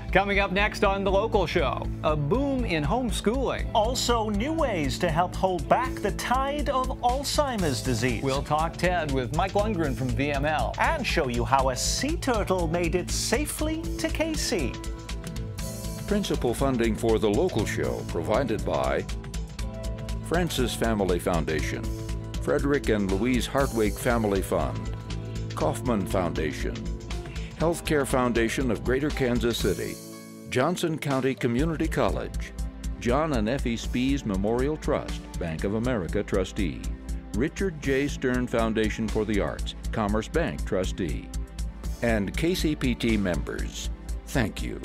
Coming up next on The Local Show, a boom in homeschooling. Also, new ways to help hold back the tide of Alzheimer's disease. We'll talk TED with Mike Lundgren from VML. And show you how a sea turtle made it safely to KC. Principal funding for The Local Show provided by Francis Family Foundation, Frederick and Louise Hartwig Family Fund, Kaufman Foundation, Healthcare Foundation of Greater Kansas City, Johnson County Community College, John and Effie Spees Memorial Trust, Bank of America trustee, Richard J. Stern Foundation for the Arts, Commerce Bank trustee, and KCPT members. Thank you.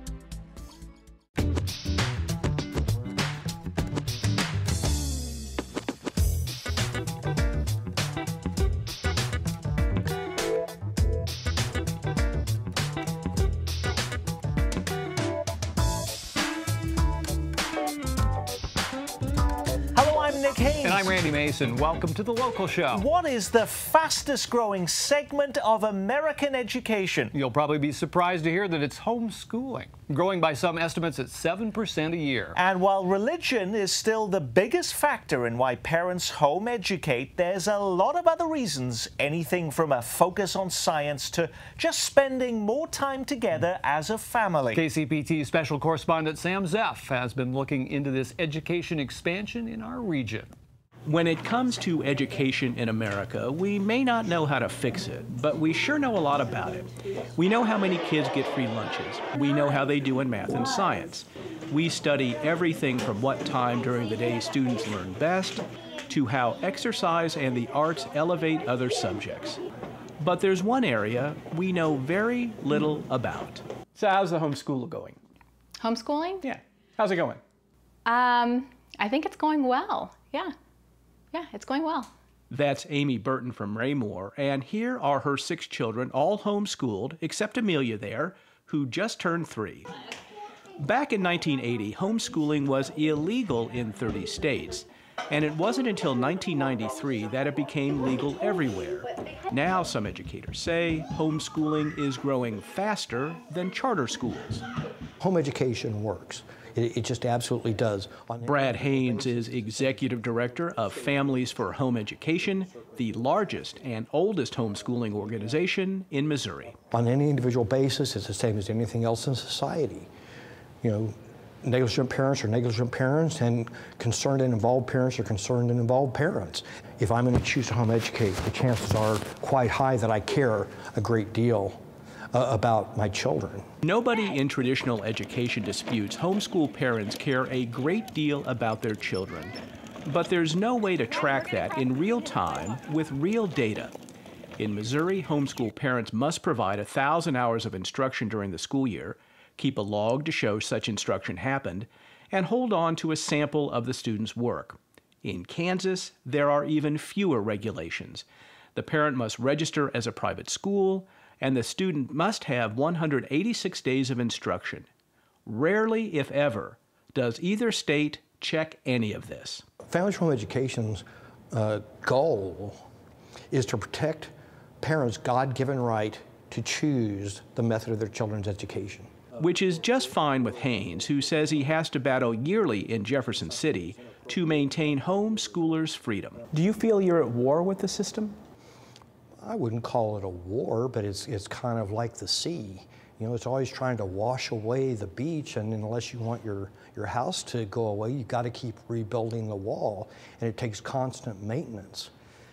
And I'm Randy Mason. Welcome to The Local Show. What is the fastest growing segment of American education? You'll probably be surprised to hear that it's homeschooling, growing by some estimates at 7% a year. And while religion is still the biggest factor in why parents home educate, there's a lot of other reasons, anything from a focus on science to just spending more time together as a family. KCPT special correspondent Sam Zeff has been looking into this education expansion in our region. When it comes to education in America, we may not know how to fix it, but we sure know a lot about it. We know how many kids get free lunches. We know how they do in math and science. We study everything from what time during the day students learn best to how exercise and the arts elevate other subjects. But there's one area we know very little about. So how's the homeschool going? Homeschooling? Yeah. How's it going? I think it's going well. Yeah, it's going well. That's Amy Burton from Raymore, and here are her 6 children, all homeschooled, except Amelia there, who just turned 3. Back in 1980, homeschooling was illegal in 30 states, and it wasn't until 1993 that it became legal everywhere. Now, some educators say homeschooling is growing faster than charter schools. Home education works. It just absolutely does. Brad Haynes is Executive Director of Families for Home Education, the largest and oldest homeschooling organization in Missouri. On any individual basis, it's the same as anything else in society. You know, negligent parents are negligent parents, and concerned and involved parents are concerned and involved parents. If I'm going to choose to home educate, the chances are quite high that I care a great deal about my children. Nobody in traditional education disputes homeschool parents care a great deal about their children. But there's no way to track that in real time with real data. In Missouri, homeschool parents must provide 1,000 hours of instruction during the school year, keep a log to show such instruction happened, and hold on to a sample of the student's work. In Kansas, there are even fewer regulations. The parent must register as a private school, and the student must have 186 days of instruction. Rarely, if ever, does either state check any of this. Families for Home Education's goal is to protect parents' God-given right to choose the method of their children's education. Which is just fine with Haynes, who says he has to battle yearly in Jefferson City to maintain homeschoolers' freedom. Do you feel you're at war with the system? I wouldn't call it a war, but it's kind of like the sea. You know, it's always trying to wash away the beach, and unless you want your house to go away, you've got to keep rebuilding the wall, and it takes constant maintenance.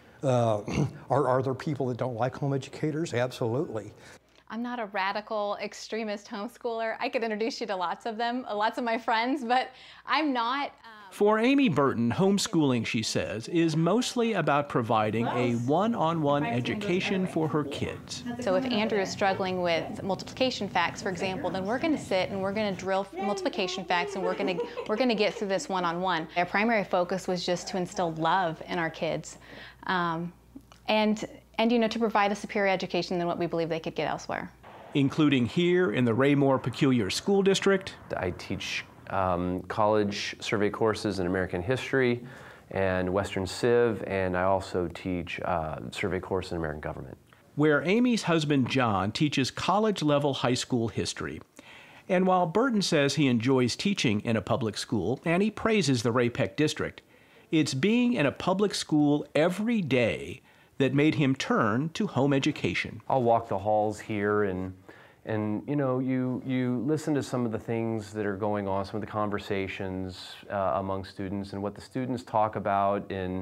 Are there people that don't like home educators? Absolutely. I'm not a radical extremist homeschooler. I could introduce you to lots of them, lots of my friends, but I'm not. For Amy Burton, homeschooling, she says, is mostly about providing a one-on-one education for her kids. So if Andrew is struggling with multiplication facts, for example, then we're going to sit and we're going to drill multiplication facts, and we're going to get through this one-on-one. Our primary focus was just to instill love in our kids, and you know, to provide a superior education than what we believe they could get elsewhere. Including here in the Raymore Peculiar School District. I teach college survey courses in American history and Western Civ, and I also teach survey courses in American government. Where Amy's husband John teaches college-level high school history. And while Burton says he enjoys teaching in a public school and he praises the Ray-Pec district, it's being in a public school every day that made him turn to home education. I'll walk the halls here and you know, you listen to some of the things that are going on, some of the conversations among students and what the students talk about, and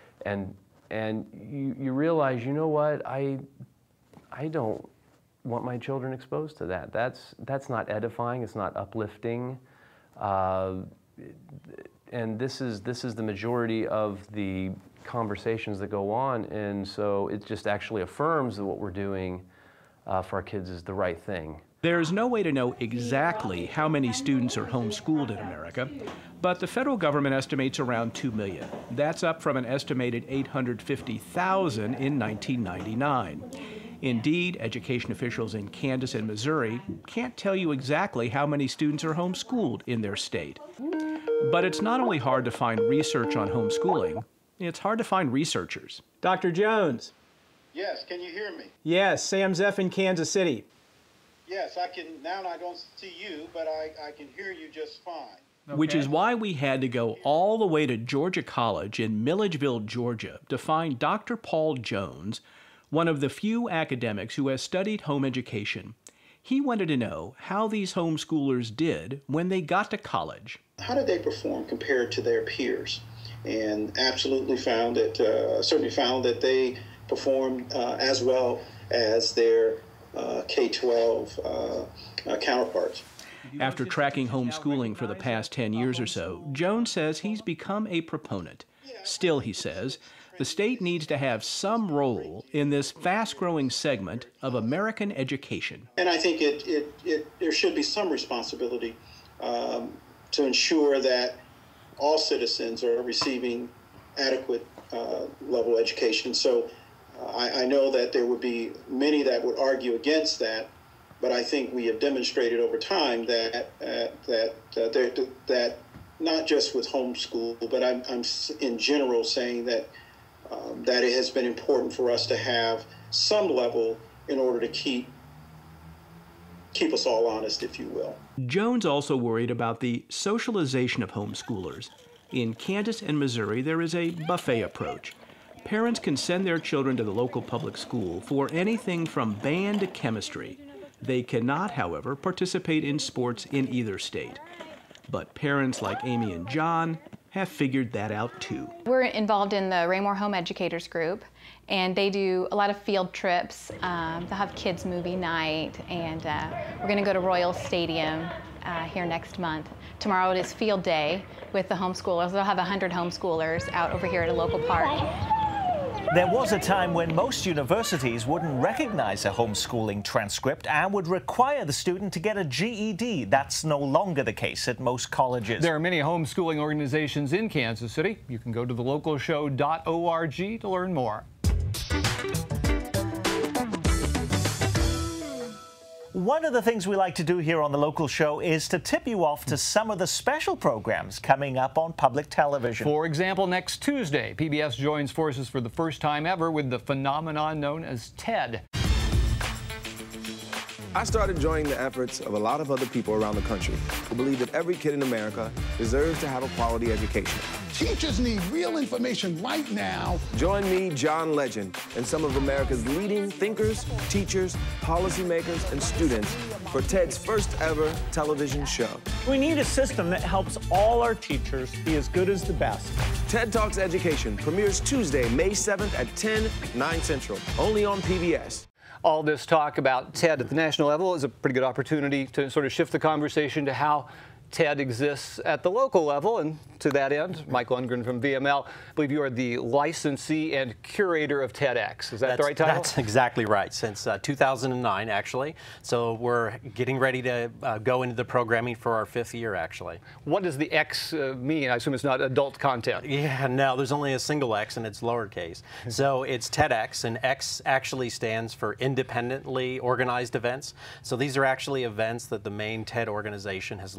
you realize, you know what, I don't want my children exposed to that. That's not edifying, it's not uplifting, and this is the majority of the conversations that go on, and so it just actually affirms that what we're doing for our kids is the right thing. There's no way to know exactly how many students are homeschooled in America, but the federal government estimates around 2 million. That's up from an estimated 850,000 in 1999. Indeed, education officials in Kansas and Missouri can't tell you exactly how many students are homeschooled in their state. But it's not only hard to find research on homeschooling, it's hard to find researchers. Dr. Jones. Yes, can you hear me? Yes, Sam Zeff in Kansas City. Yes, I can. Now I don't see you, but I can hear you just fine. Okay. Which is why we had to go all the way to Georgia College in Milledgeville, Georgia, to find Dr. Paul Jones, one of the few academics who has studied home education. He wanted to know how these homeschoolers did when they got to college. How did they perform compared to their peers? And absolutely found that, certainly found that they performed as well as their K-12 counterparts. After tracking homeschooling for the past 10 years or so, Jones says he's become a proponent. Still, he says, the state needs to have some role in this fast-growing segment of American education. And I think there should be some responsibility to ensure that all citizens are receiving adequate level education. So I know that there would be many that would argue against that, but I think we have demonstrated over time that not just with homeschool, but I'm in general saying that that it has been important for us to have some level in order to keep us all honest, if you will. Jones also worried about the socialization of homeschoolers. In Kansas and Missouri, there is a buffet approach. Parents can send their children to the local public school for anything from band to chemistry. They cannot, however, participate in sports in either state. But parents like Amy and John have figured that out too. We're involved in the Raymore Home Educators Group, and they do a lot of field trips. They'll have kids movie night, and we're going to go to Royal Stadium here next month. Tomorrow it is field day with the homeschoolers. They'll have 100 homeschoolers out over here at a local park. There was a time when most universities wouldn't recognize a homeschooling transcript and would require the student to get a GED. That's no longer the case at most colleges. There are many homeschooling organizations in Kansas City. You can go to thelocalshow.org to learn more. One of the things we like to do here on The Local Show is to tip you off to some of the special programs coming up on public television. For example, next Tuesday, PBS joins forces for the first time ever with the phenomenon known as TED. I started joining the efforts of a lot of other people around the country who believe that every kid in America deserves to have a quality education. Teachers need real information right now. Join me, John Legend, and some of America's leading thinkers, teachers, policymakers, and students for TED's first ever television show. We need a system that helps all our teachers be as good as the best. TED Talks Education premieres Tuesday, May 7th at 10, 9 Central, only on PBS. All this talk about TED at the national level is a pretty good opportunity to sort of shift the conversation to how TED exists at the local level, and to that end, Mike Lundgren from VML, I believe you are the licensee and curator of TEDx. Is that the right title? That's exactly right, since 2009, actually. So we're getting ready to go into the programming for our 5th year, actually. What does the X mean? I assume it's not adult content. Yeah, no, there's only a single X, and it's lowercase. So it's TEDx, and X actually stands for independently organized events. So these are actually events that the main TED organization has licensed.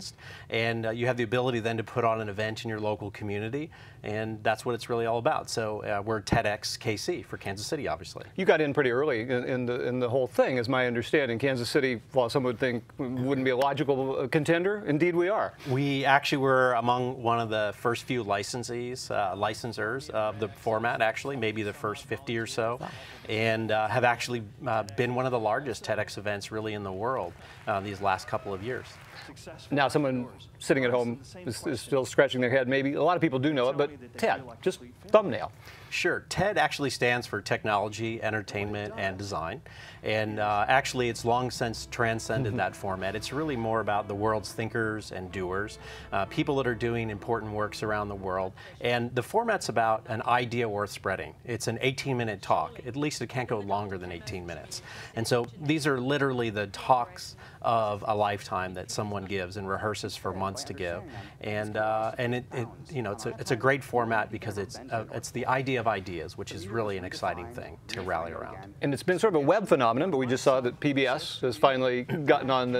licensed, and you have the ability then to put on an event in your local community, and that's what it's really all about. So we're TEDx KC for Kansas City, obviously. You got in pretty early in the whole thing, is my understanding. Kansas City, while some would think wouldn't be a logical contender, indeed we are. We actually were among one of the first few licensors of the format, actually, maybe the first 50 or so, and have actually been one of the largest TEDx events really in the world these last couple of years. Now, someone sitting at home is still scratching their head. Maybe a lot of people do know it, but TED, just thumbnail. Sure. TED actually stands for Technology, Entertainment, and Design. And actually, it's long since transcended that format. It's really more about the world's thinkers and doers, people that are doing important works around the world. And the format's about an idea worth spreading. It's an 18-minute talk. At least it can't go longer than 18 minutes. And so these are literally the talks of a lifetime that someone gives and rehearses for months to give. And it's a great format because it's the idea of ideas, which is really an exciting thing to rally around. And it's been sort of a web phenomenon, but we just saw that PBS has finally gotten on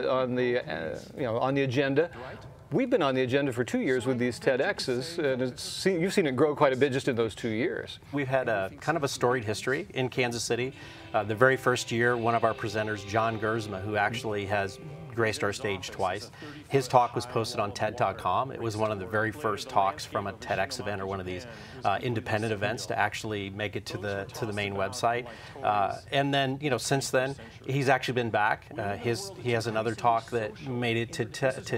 the agenda. We've been on the agenda for 2 years with these TEDx's, and you've seen it grow quite a bit just in those 2 years. We've had a kind of a storied history in Kansas City. The very first year, one of our presenters, John Gersma, who actually has graced our stage twice, his talk was posted on TED.com. It was one of the very first talks from a TEDx event or one of these independent events to actually make it to the main website. And then, since then, he's actually been back. He has another talk that made it to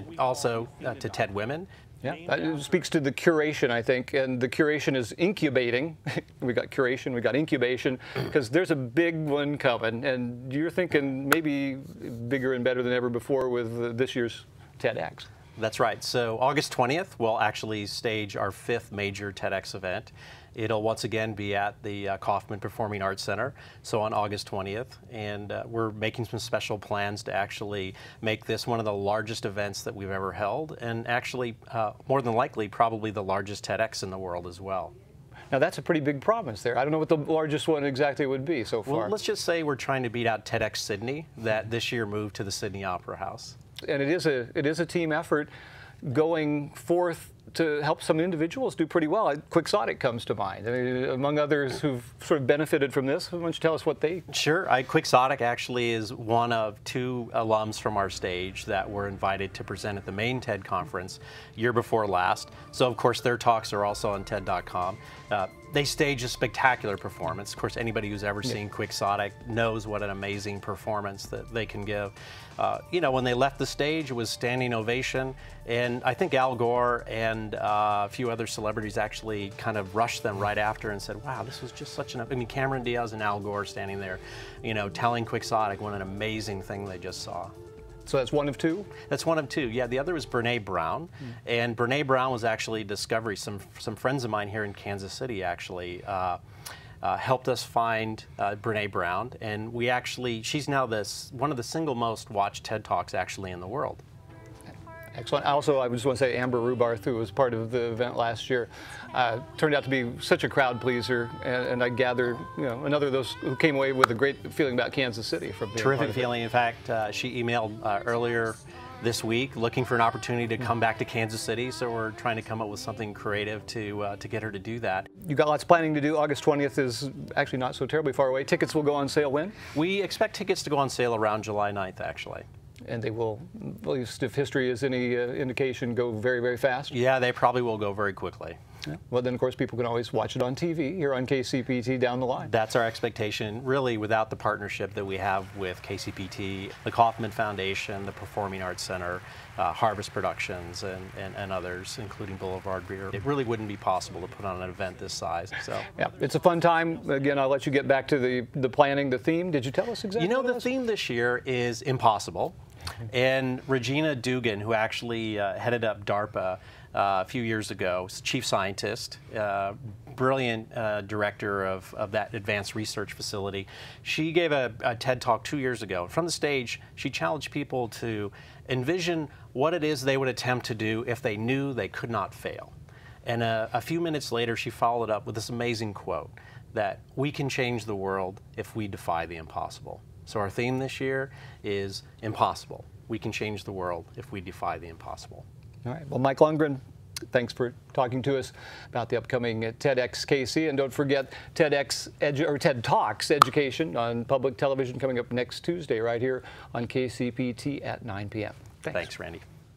TED Women. Yeah, it speaks to the curation, I think, and the curation is incubating. We got curation, we got incubation, because there's a big one coming, and you're thinking maybe bigger and better than ever before with this year's TEDx. That's right. So August 20th, we'll actually stage our 5th major TEDx event. It'll once again be at the Kaufman Performing Arts Center, so on August 20th. And we're making some special plans to actually make this one of the largest events that we've ever held, and actually, more than likely, probably the largest TEDx in the world as well. Now, that's a pretty big province there. I don't know what the largest one exactly would be so far. Well, let's just say we're trying to beat out TEDx Sydney, that this year moved to the Sydney Opera House. And it is a team effort going forth to help some individuals do pretty well. Quixotic comes to mind. I mean, among others who've sort of benefited from this. Why don't you tell us what they... Sure. Quixotic actually is one of 2 alums from our stage that were invited to present at the main TED conference year before last. So, of course, their talks are also on TED.com. They stage a spectacular performance. Of course, anybody who's ever seen Quixotic knows what an amazing performance that they can give. When they left the stage, it was standing ovation, and I think Al Gore and a few other celebrities actually kind of rushed them right after and said, wow, this was just such Cameron Diaz and Al Gore standing there, telling Quixotic what an amazing thing they just saw. So that's one of 2? That's one of 2. Yeah, the other was Brene Brown. And Brene Brown was actually a discovery. Some friends of mine here in Kansas City actually helped us find Brene Brown. And she's now one of the single most watched TED Talks actually in the world. Excellent. Also, I just want to say Amber Rubarth, who was part of the event last year, turned out to be such a crowd pleaser, and I gather, another of those who came away with a great feeling about Kansas City from being terrific feeling. In fact, she emailed earlier this week looking for an opportunity to come back to Kansas City, so we're trying to come up with something creative to get her to do that. You got lots of planning to do. August 20th is actually not so terribly far away. Tickets will go on sale when? We expect tickets to go on sale around July 9th, actually. And they will, at least if history is any indication, go very, very fast? Yeah, they probably will go very quickly. Yeah. Well, then, of course, people can always watch it on TV here on KCPT down the line. That's our expectation, really, without the partnership that we have with KCPT, the Kaufman Foundation, the Performing Arts Center, Harvest Productions, and others, including Boulevard Beer. It really wouldn't be possible to put on an event this size. So, yeah, it's a fun time. Again, I'll let you get back to the planning, the theme. Did you tell us exactly? The theme this year is impossible. And Regina Dugan, who actually headed up DARPA a few years ago, chief scientist, brilliant director of that advanced research facility, she gave a TED Talk 2 years ago. From the stage, she challenged people to envision what it is they would attempt to do if they knew they could not fail. And a few minutes later, she followed up with this amazing quote, that we can change the world if we defy the impossible. So our theme this year is impossible. We can change the world if we defy the impossible. All right. Well, Mike Lundgren, thanks for talking to us about the upcoming TEDx KC. And don't forget TED Talks Education on public television coming up next Tuesday right here on KCPT at 9 p.m. Thanks, Randy.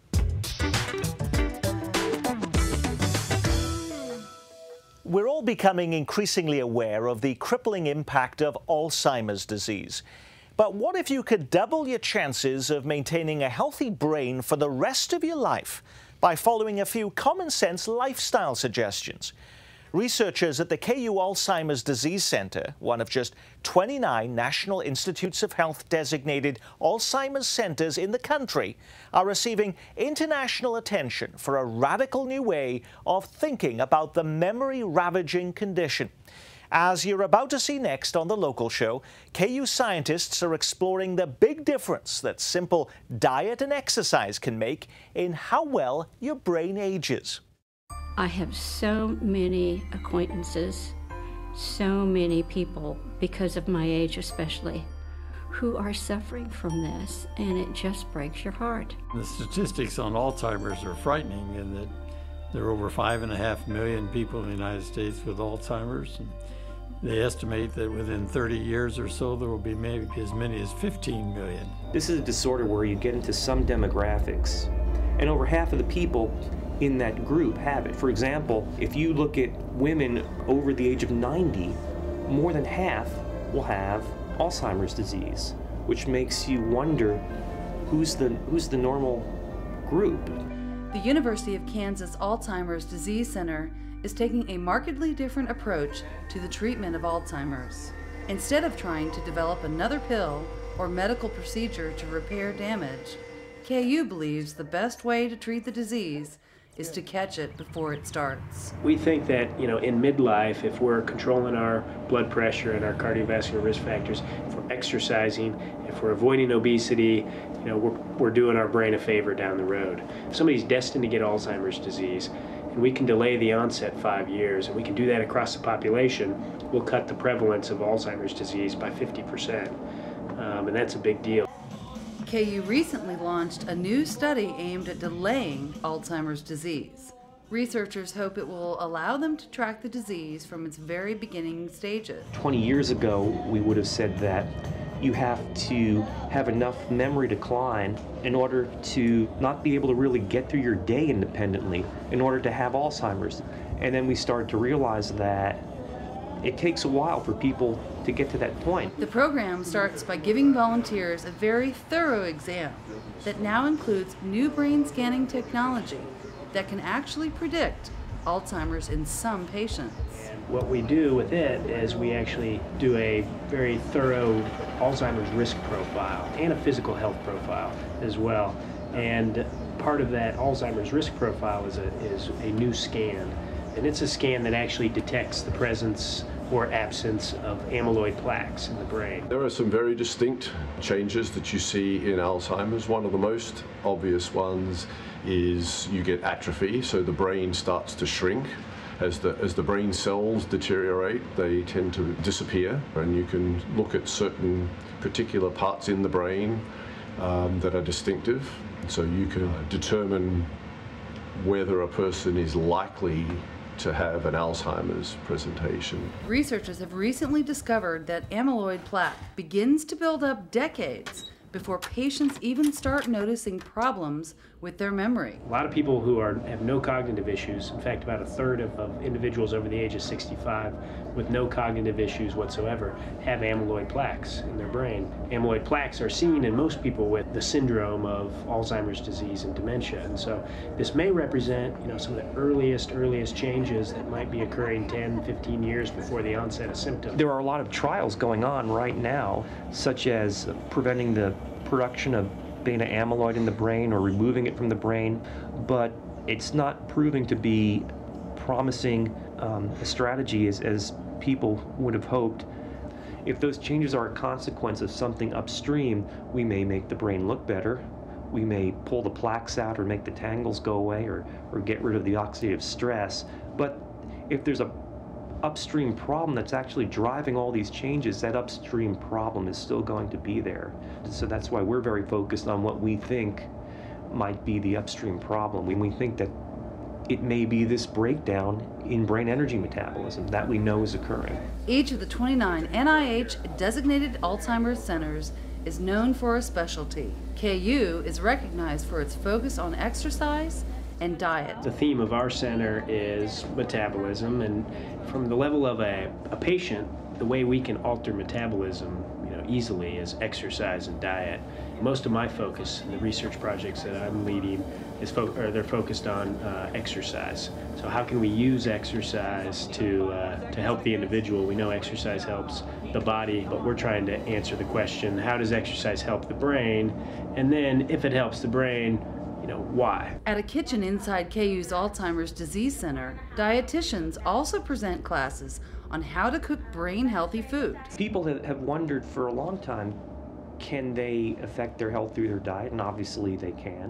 We're all becoming increasingly aware of the crippling impact of Alzheimer's disease. But what if you could double your chances of maintaining a healthy brain for the rest of your life by following a few common-sense lifestyle suggestions? Researchers at the KU Alzheimer's Disease Center, one of just 29 National Institutes of Health designated Alzheimer's centers in the country, are receiving international attention for a radical new way of thinking about the memory-ravaging condition. As you're about to see next on The Local Show, KU scientists are exploring the big difference that simple diet and exercise can make in how well your brain ages. I have so many acquaintances, so many people, because of my age especially, who are suffering from this, and it just breaks your heart. The statistics on Alzheimer's are frightening in that there are over 5.5 million people in the United States with Alzheimer's. And they estimate that within 30 years or so, there will be maybe as many as 15 million. This is a disorder where you get into some demographics, and over half of the people in that group have it. For example, if you look at women over the age of 90, more than half will have Alzheimer's disease, which makes you wonder who's the normal group. The University of Kansas Alzheimer's Disease Center is taking a markedly different approach to the treatment of Alzheimer's. Instead of trying to develop another pill or medical procedure to repair damage, KU believes the best way to treat the disease is to catch it before it starts. We think that, in midlife, if we're controlling our blood pressure and our cardiovascular risk factors, if we're exercising, if we're avoiding obesity, we're doing our brain a favor down the road. If somebody's destined to get Alzheimer's disease, and we can delay the onset 5 years, and we can do that across the population, we'll cut the prevalence of Alzheimer's disease by 50%, and that's a big deal. KU recently launched a new study aimed at delaying Alzheimer's disease. Researchers hope it will allow them to track the disease from its very beginning stages. 20 years ago, we would have said that you have to have enough memory decline in order to not be able to really get through your day independently in order to have Alzheimer's. And then we started to realize that it takes a while for people to get to that point. The program starts by giving volunteers a very thorough exam that now includes new brain scanning technology that can actually predict Alzheimer's in some patients. What we do with it is we actually do a very thorough Alzheimer's risk profile and a physical health profile as well. And part of that Alzheimer's risk profile is a new scan. And it's a scan that actually detects the presence or absence of amyloid plaques in the brain. There are some very distinct changes that you see in Alzheimer's. One of the most obvious ones is you get atrophy, so the brain starts to shrink. As the brain cells deteriorate, they tend to disappear, and you can look at certain particular parts in the brain that are distinctive. So you can determine whether a person is likely to have an Alzheimer's presentation. Researchers have recently discovered that amyloid plaque begins to build up decades before patients even start noticing problems with their memory. A lot of people who have no cognitive issues, in fact about a third of individuals over the age of 65 with no cognitive issues whatsoever have amyloid plaques in their brain. Amyloid plaques are seen in most people with the syndrome of Alzheimer's disease and dementia, and so this may represent some of the earliest changes that might be occurring 10, 15 years before the onset of symptoms. There are a lot of trials going on right now, such as preventing the production of beta amyloid in the brain or removing it from the brain, but it's not proving to be promising a strategy as people would have hoped. If those changes are a consequence of something upstream, we may make the brain look better. We may pull the plaques out or make the tangles go away or get rid of the oxidative stress. But if there's a upstream problem that's actually driving all these changes, that upstream problem is still going to be there. So that's why we're very focused on what we think might be the upstream problem. We think that it may be this breakdown in brain energy metabolism that we know is occurring. Each of the 29 NIH-designated Alzheimer's centers is known for a specialty. KU is recognized for its focus on exercise and diet. The theme of our center is metabolism, and from the level of a patient, the way we can alter metabolism easily is exercise and diet. Most of my focus in the research projects that I'm leading is they're focused on exercise. So how can we use exercise to help the individual? We know exercise helps the body, but we're trying to answer the question, how does exercise help the brain? And then if it helps the brain, why? At a kitchen inside KU's Alzheimer's Disease Center, dietitians also present classes on how to cook brain-healthy food. People have wondered for a long time, can they affect their health through their diet? And obviously they can.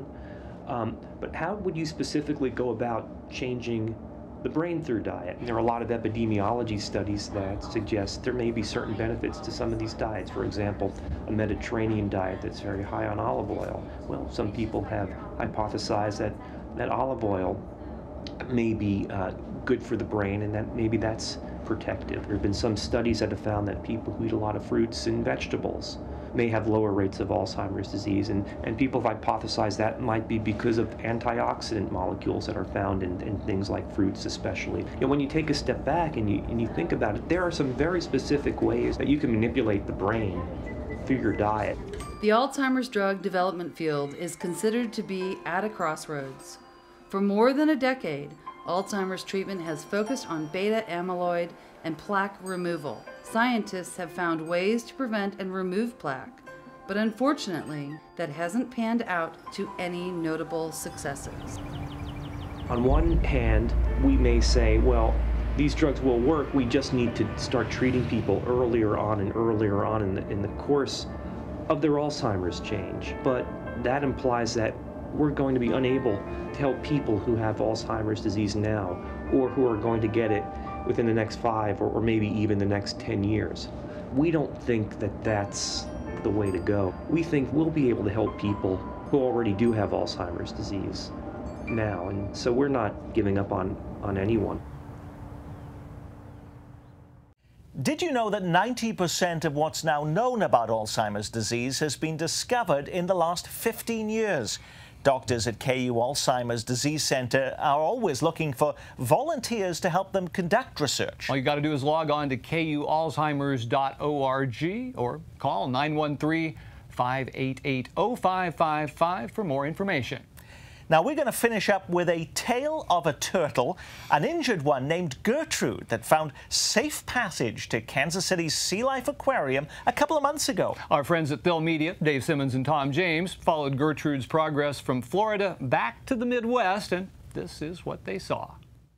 But how would you specifically go about changing the brain through diet? And there are a lot of epidemiology studies that suggest there may be certain benefits to some of these diets. For example, a Mediterranean diet that's very high on olive oil. Well, some people have hypothesized that olive oil may be good for the brain, and that maybe that's protective. There have been some studies that have found that people who eat a lot of fruits and vegetables may have lower rates of Alzheimer's disease, and people have hypothesized that might be because of antioxidant molecules that are found in things like fruits especially. When you take a step back and you think about it, there are some very specific ways that you can manipulate the brain through your diet. The Alzheimer's drug development field is considered to be at a crossroads. For more than a decade, Alzheimer's treatment has focused on beta amyloid and plaque removal. Scientists have found ways to prevent and remove plaque, but unfortunately, that hasn't panned out to any notable successes. On one hand, we may say, well, these drugs will work, we just need to start treating people earlier on in the course of their Alzheimer's change. But that implies that we're going to be unable to help people who have Alzheimer's disease now, or who are going to get it within the next 5 or maybe even the next 10 years. We don't think that that's the way to go. We think we'll be able to help people who already do have Alzheimer's disease now, and so we're not giving up on anyone. Did you know that 90% of what's now known about Alzheimer's disease has been discovered in the last 15 years? Doctors at KU Alzheimer's Disease Center are always looking for volunteers to help them conduct research. All you got to do is log on to kualzheimers.org or call 913-588-0555 for more information. Now we're going to finish up with a tale of a turtle, an injured one named Gertrude that found safe passage to Kansas City's Sea Life Aquarium a couple of months ago. Our friends at Phil Media, Dave Simmons and Tom James, followed Gertrude's progress from Florida back to the Midwest, and this is what they saw.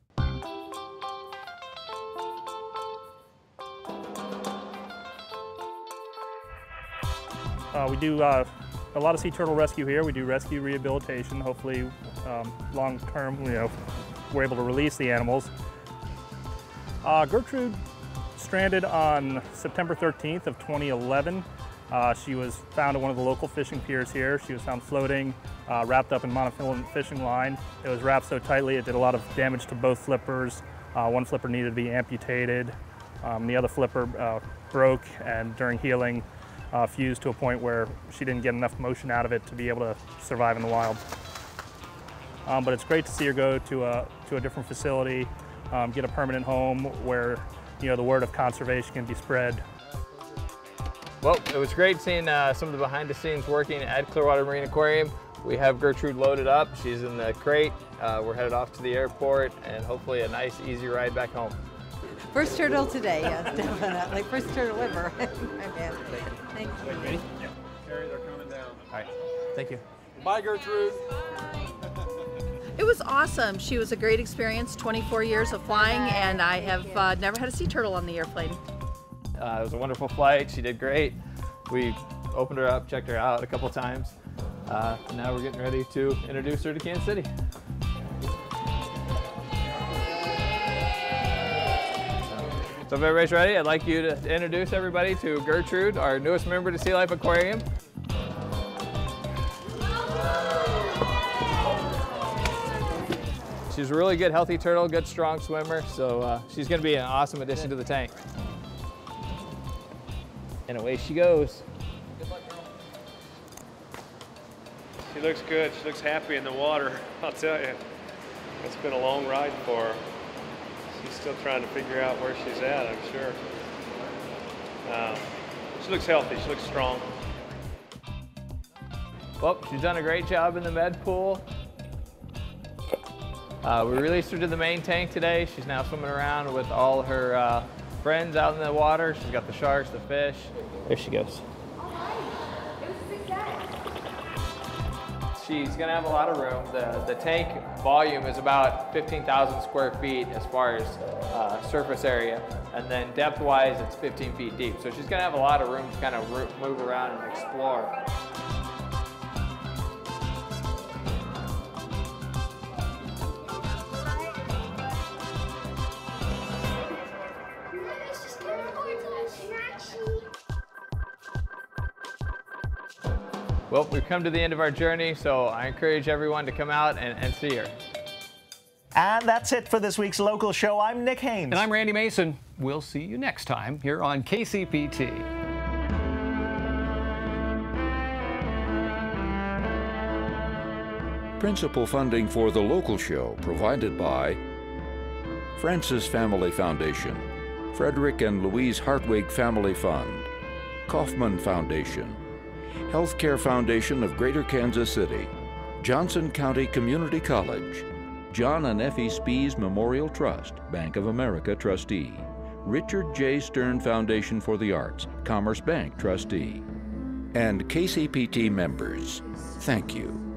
We do a lot of sea turtle rescue here. We do rescue rehabilitation. Hopefully, long term, we're able to release the animals. Gertrude stranded on September 13th of 2011. She was found at one of the local fishing piers here. She was found floating, wrapped up in monofilament fishing line. It was wrapped so tightly it did a lot of damage to both flippers. One flipper needed to be amputated. The other flipper broke, and during healing, fused to a point where she didn't get enough motion out of it to be able to survive in the wild. But it's great to see her go to a different facility, get a permanent home where the word of conservation can be spread. Well, it was great seeing some of the behind the scenes working at Clearwater Marine Aquarium. We have Gertrude loaded up. She's in the crate. We're headed off to the airport and hopefully a nice, easy ride back home. First turtle today, yes, definitely. First turtle ever. Thank you. Ready? Yeah. Carrie, they're coming down. All right. Thank you. Bye, Gertrude. It was awesome. She was a great experience, 24 years of flying, and I have never had a sea turtle on the airplane. It was a wonderful flight. She did great. We opened her up, checked her out a couple times. And now we're getting ready to introduce her to Kansas City. So if everybody's ready, I'd like you to introduce everybody to Gertrude, our newest member to Sea Life Aquarium. She's a really good, healthy turtle, good, strong swimmer, so she's going to be an awesome addition to the tank. And away she goes. She looks good. She looks happy in the water. I'll tell you, it's been a long ride for her. She's still trying to figure out where she's at, I'm sure. She looks healthy. She looks strong. Well, she's done a great job in the med pool. We released her to the main tank today. She's now swimming around with all her friends out in the water. She's got the sharks, the fish. There she goes. She's going to have a lot of room. The tank volume is about 15,000 square feet as far as surface area. And then depth-wise, it's 15 feet deep. So she's going to have a lot of room to kind of move around and explore. Well, we've come to the end of our journey, so I encourage everyone to come out and see her. And that's it for this week's local show. I'm Nick Haynes. And I'm Randy Mason. We'll see you next time here on KCPT. Principal funding for the local show provided by Francis Family Foundation, Frederick and Louise Hartwig Family Fund, Kaufman Foundation, Healthcare Foundation of Greater Kansas City, Johnson County Community College, John and Effie Spees Memorial Trust, Bank of America trustee, Richard J. Stern Foundation for the Arts, Commerce Bank trustee, and KCPT members. Thank you.